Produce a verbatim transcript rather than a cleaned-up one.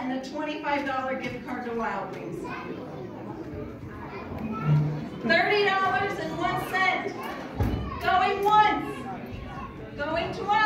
and a twenty-five dollar gift card to Wild Wings. thirty dollars and one cent. Going once. Going twice.